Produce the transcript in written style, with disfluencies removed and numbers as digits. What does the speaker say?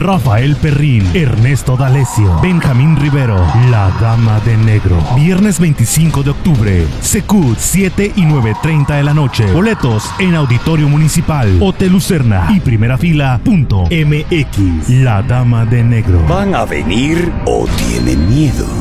Rafael Perrín, Ernesto D'Alessio, Benjamín Rivero, La Dama de Negro. Viernes 25 de octubre, Secut, 7 y 9:30 de la noche. Boletos en Auditorio Municipal, Hotel Lucerna y primerafila.mx. La Dama de Negro. ¿Van a venir o tienen miedo?